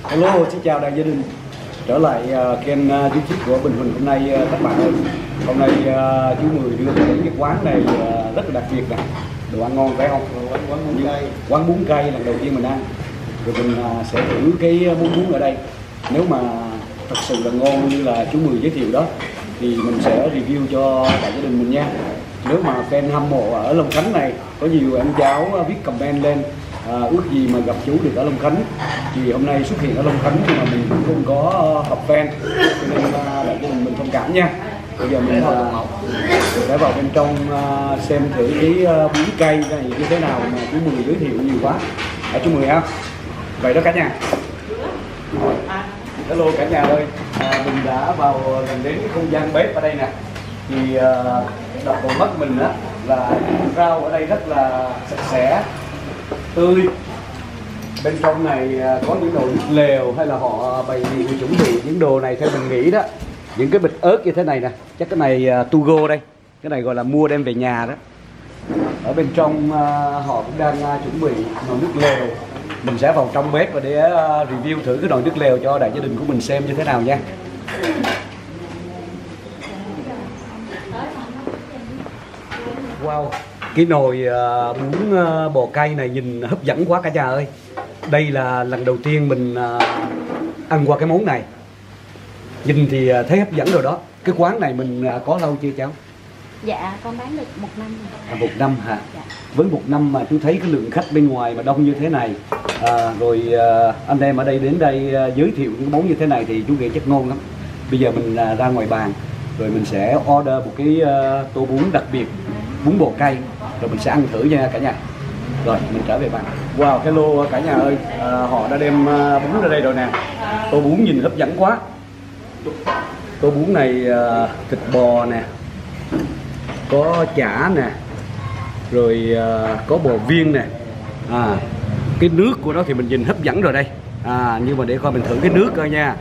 Hello, xin chào đại gia đình. Trở lại kênh YouTube của Bình Huỳnh hôm nay các bạn ơi. Hôm nay chú Mười đưa tới cái quán này rất là đặc biệt nè. Đồ ăn ngon phải không? Quán bún cây lần đầu tiên mình ăn. Rồi mình sẽ thử cái món bún ở đây. Nếu mà thật sự là ngon như là chú Mười giới thiệu đó thì mình sẽ review cho đại gia đình mình nha. Nếu mà fan hâm mộ ở Long Khánh này có nhiều anh cháu viết comment lên ước gì mà gặp chú được ở Long Khánh, thì hôm nay xuất hiện ở Long Khánh nhưng mà mình cũng không có họp fan, cho nên đại gia đình mình thông cảm nha. Bây giờ mình sẽ vào bên trong xem thử cái bún cây này như thế nào mà chú Mười giới thiệu nhiều quá. Chú Mười ha. Vậy đó cả nhà. Hello cả nhà ơi, mình đã vào gần đến cái không gian bếp ở đây nè. Thì đập vào mắt mình á là rau ở đây rất là sạch sẽ, tươi. Bên trong này có những đồ nước lèo hay là họ bày chuẩn bị những đồ này theo mình nghĩ đó. Những cái bịch ớt như thế này nè, chắc cái này to go đây, cái này gọi là mua đem về nhà đó. Ở bên trong họ cũng đang chuẩn bị nồi nước lèo. Mình sẽ vào trong bếp và để review thử cái nồi nước lèo cho đại gia đình của mình xem như thế nào nha. Wow, cái nồi bún bò cay này nhìn hấp dẫn quá cả nhà ơi. Đây là lần đầu tiên mình ăn qua cái món này. Nhìn thì thấy hấp dẫn rồi đó. Cái quán này mình có lâu chưa cháu? Dạ, con bán được 1 năm rồi. 1 năm hả? Dạ. Với 1 năm mà chú thấy cái lượng khách bên ngoài mà đông như thế này, rồi anh em ở đây đến đây giới thiệu những món như thế này thì chú nghĩ chắc ngon lắm. Bây giờ mình ra ngoài bàn rồi mình sẽ order một cái tô bún đặc biệt, bún bò cay, rồi mình sẽ ăn thử nha cả nhà. Rồi mình trở về bàn. Wow, hello cả nhà ơi, họ đã đem bún ra đây rồi nè. Tô bún nhìn hấp dẫn quá. Tô bún này thịt bò nè, có chả nè, rồi có bò viên nè. Cái nước của nó thì mình nhìn hấp dẫn rồi đây. Nhưng mà để coi mình thử cái nước coi nha.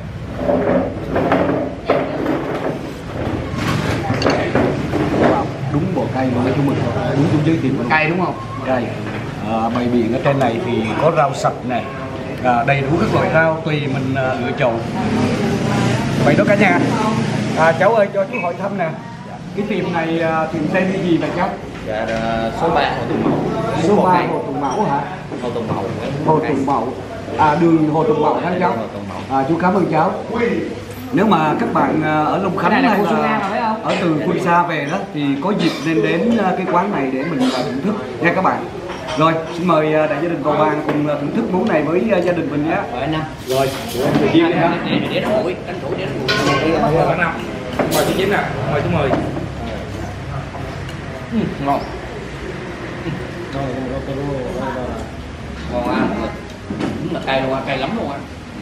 Wow, đúng bò cay mà nói chung mình đúng cũng giới thiệu cay đúng không? Cay. Bày biện ở trên này thì có rau sạch này, đầy đủ các loại rau tùy mình lựa chọn. Vậy đó cả nhà. Cháu ơi cho chú hỏi thăm nè, cái tiệm này tiệm tên cái gì vậy cháu? Dạ, số 3 Hồ Tùng Mậu. Số 3 Hồ Tùng Mậu hả? Hồ Tùng Mậu. Hồ Tùng Mậu. Đường Hồ Tùng Mậu hả cháu? Chú cảm ơn cháu. Nếu mà các bạn ở Long Khánh hay là ở từ phương xa về đó thì có dịp nên đến cái quán này để mình thưởng thức nha các bạn. Rồi, xin mời đại gia đình vào bàn cùng thưởng thức món này với gia đình mình nhé. Rồi, người kia đi ha. Để nó nguội, đánh thủ để nó nguội. Mời chú Chín nè, mời chú Mười. Ngon. Ngon á. Đúng là cay luôn á, cay lắm luôn á.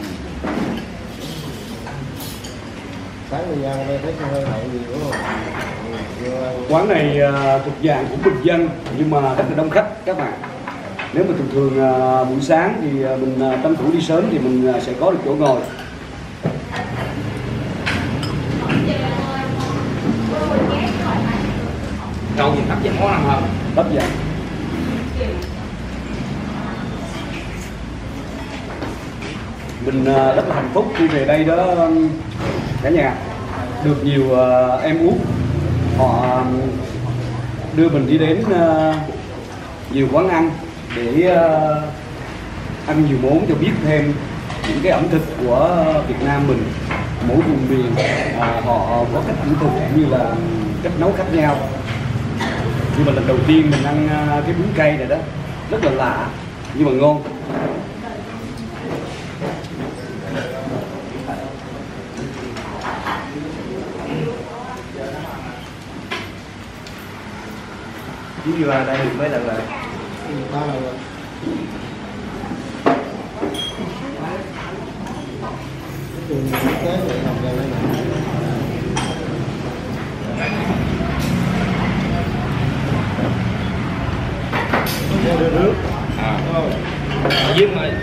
Sáng thời gian đây thấy hơi hậu gì đúng không? Quán này thuộc dạng cũng bình dân nhưng mà rất là đông khách các bạn. Nếu mà thường thường buổi sáng thì mình tranh thủ đi sớm thì mình sẽ có được chỗ ngồi. Rau nhìn hấp dẫn món ăn hơn. Hấp dẫn. Mình rất là hạnh phúc khi về đây đó cả nhà. Được nhiều em út họ đưa mình đi đến nhiều quán ăn để ăn nhiều món cho biết thêm những cái ẩm thực của Việt Nam mình. Mỗi vùng miền họ có cách ẩm thực cũng như là cách nấu khác nhau. Nhưng mà lần đầu tiên mình ăn cái bún cây này đó rất là lạ nhưng mà ngon. Chú đi vào đây được mấy lần rồi? 3 lần rồi. Trường quốc tế vậy học ra đây nè. Đưa nước. Đúng không? Giết rồi.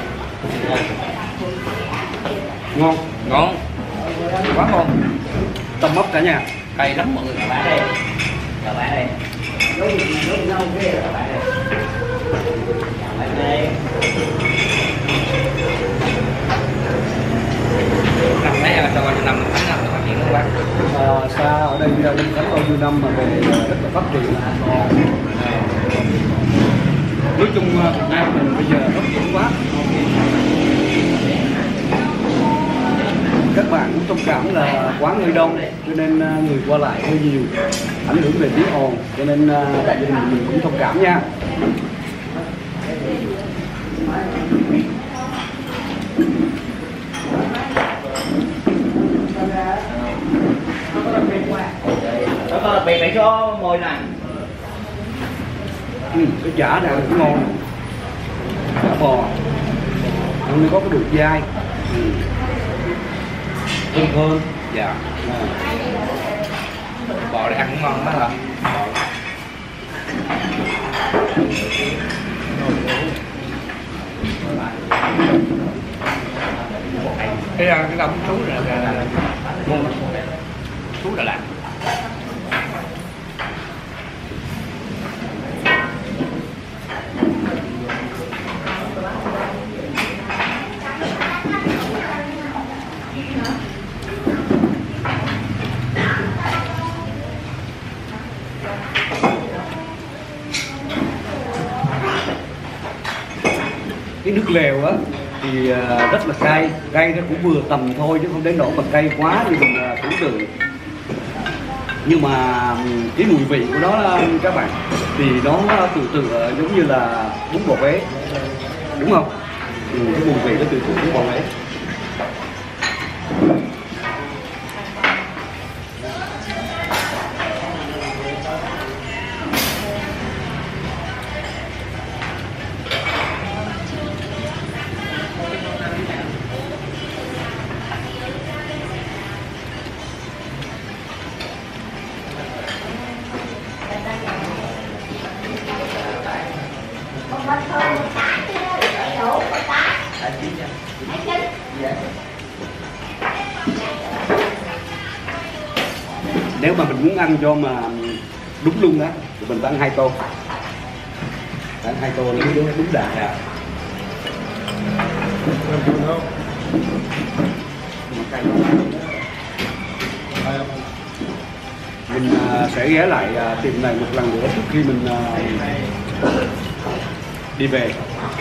Ngon. Ngon. Quá ngon. tôm mốc cả nhà. Cay lắm mọi người. Cà bá đây. Cà bá đây. Cà bá đây. Năm mấy là sao bao năm tháng năm phát triển không bác? Xa ở đây Ninh Khánh bao nhiêu năm mà về rất là phát triển. Nói chung Việt Nam mình bây giờ phát triển quá. Các bạn cũng thông cảm là quán hơi đông cho nên người qua lại hơi nhiều, ảnh hưởng về tiếng ồn, cho nên đại gia đình mình cũng thông cảm nha. Đó có đặc biệt để cho mồi này. Cái chả này cũng ngon, chả bò nó có cái độ dai, thơm thơm. Dạ. Bò để ăn cũng ngon bác ạ. Cái đông chú là ngon, chú Đà Lạt. Cái nước lèo á thì rất là cay nó cũng vừa tầm thôi chứ không đến nỗi mà cay quá như mình tưởng tượng. Nhưng mà cái mùi vị của nó các bạn thì nó tự giống như là bún bò Huế, đúng không? Cái mùi vị nó tự bún bò Huế. Nếu mà mình muốn ăn cho mà đúng luôn đó thì mình phải ăn 2 tô. Ăn 2 tô nó mới đúng đạt à. Mình sẽ ghé lại tiệm này một lần nữa trước khi mình đi về.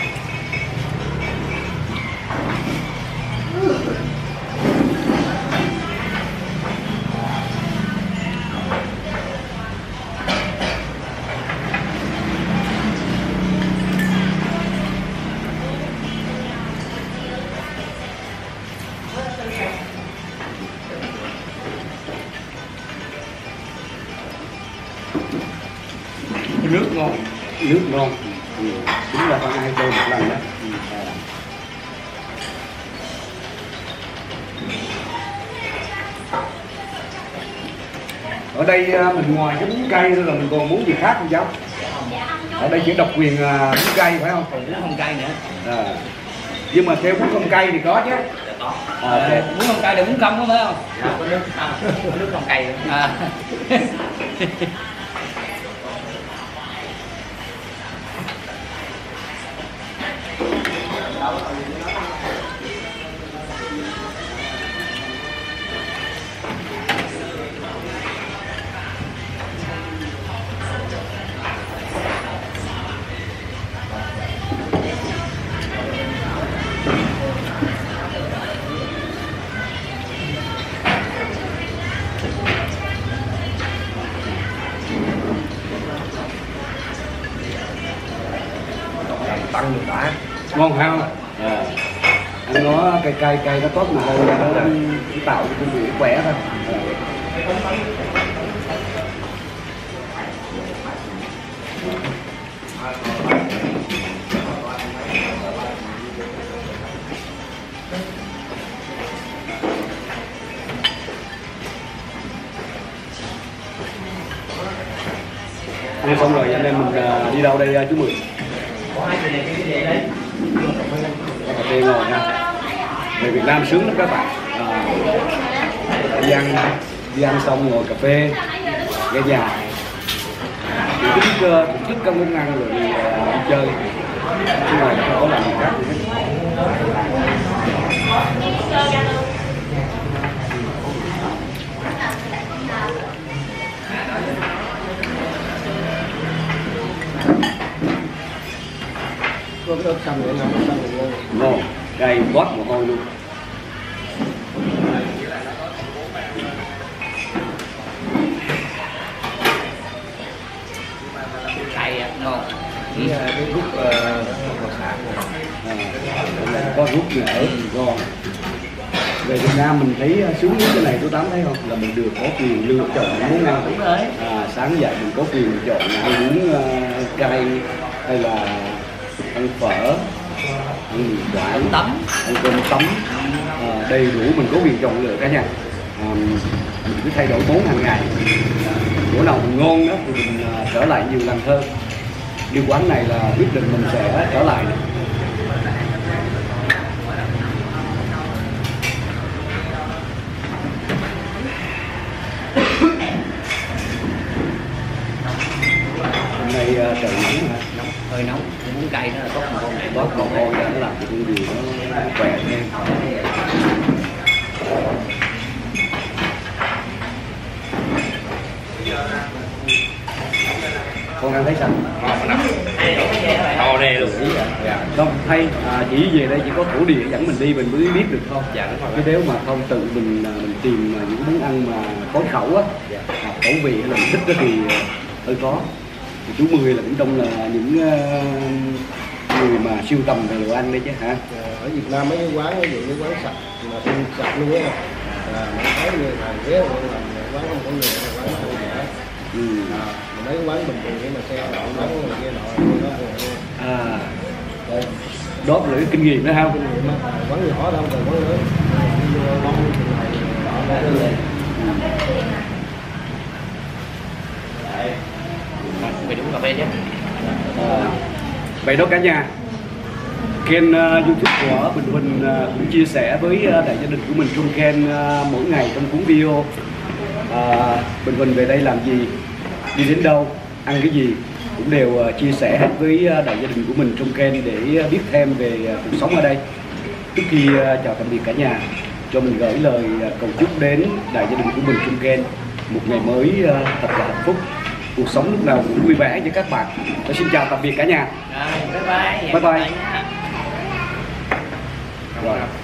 Nước ngon. Nước ngon. Đúng là phải 2 tô một lần đó. Ở đây mình ngoài cái bún cay nữa là mình còn muốn gì khác không cháu? Ở đây chỉ độc quyền bún cay phải không? Còn bún không cay nữa. Nhưng mà theo bún không cay thì có chứ. Dạ có. Bún không cay là bún không phải không? Dạ, có nước không cay nữa. Tăng được đã. Ngon không? Ăn nó cay nó tốt mà nó tạo cho con người khỏe thôi. Ăn xong rồi anh em mình đi đâu đây chú Mười? Có 2 người này cái gì đấy? Cà phê ngồi nha. Về Việt Nam sướng lắm các bạn. Thời gian đi ăn xong ngồi cà phê nghe nhạc, thưởng thức các món ăn rồi đi chơi, chứ ngoài không có làm gì khác. Có cái ớt xanh vậy nè, xanh rồi ngon. Ngon, đây bót mồ hôi luôn. Cay ngon. Cái rút bò xả Có rút nữa ngon. Về Việt Nam mình thấy xuống cái này tôi Tám thấy không, là mình được có quyền lựa chọn những món ăn. Đúng rồi. Sáng dậy mình có quyền lựa chọn ăn uống cay hay là ăn phở, ăn mì quảng, ăn cơm tấm, đầy đủ mình có quyền chọn lựa cả nhà. Mình cứ thay đổi món hàng ngày, bữa nào mình ngon đó thì mình trở lại nhiều lần hơn. Điều quán này là quyết định mình sẽ trở lại này. Hôm nay trời nóng hả? Nóng, hơi nóng, muốn cay nó là tốt mồ hôi này. Bóp mồ hôi để nó làm cho con gì nó khỏe thêm. Con ăn thấy sao? To đê luôn. Không, hay chỉ về đây chỉ có thổ địa dẫn mình đi mình mới biết được thôi. Dạ đúng rồi. Chứ nếu mà không tự mình tìm những món ăn mà có khẩu á, khẩu vị hay là mình thích đó thì hơi khó. Thì chú Mười là cũng trong là những người mà siêu tầm về đồ ăn đấy chứ hả? ở Việt Nam mấy cái quán, ví dụ cái quán sạch mà tên sạch luôn á, mình thấy người làm ghé làm quán không có người, quán không có rẻ. Mà mấy quán bình thường nhưng mà xe đậu quán người kia nọ nó Đây. Đó là cái kinh nghiệm đó không? quán nhỏ đâu còn quán lớn, đi vô bông chừng này đỏ ra lên. Mày đúng cà phê chứ. Vậy đó cả nhà, kênh YouTube của Bình Huỳnh cũng chia sẻ với đại gia đình của mình trong kênh mỗi ngày trong cuốn video Bình Huỳnh về đây làm gì, đi đến đâu, ăn cái gì cũng đều chia sẻ hết với đại gia đình của mình trong kênh để biết thêm về cuộc sống ở đây. Trước khi chào tạm biệt cả nhà, cho mình gửi lời cầu chúc đến đại gia đình của mình trong kênh một ngày mới thật là hạnh phúc, cuộc sống lúc nào cũng vui vẻ với các bạn. Tôi xin chào tạm biệt cả nhà. Rồi, bye bye. Bye bye. Rồi.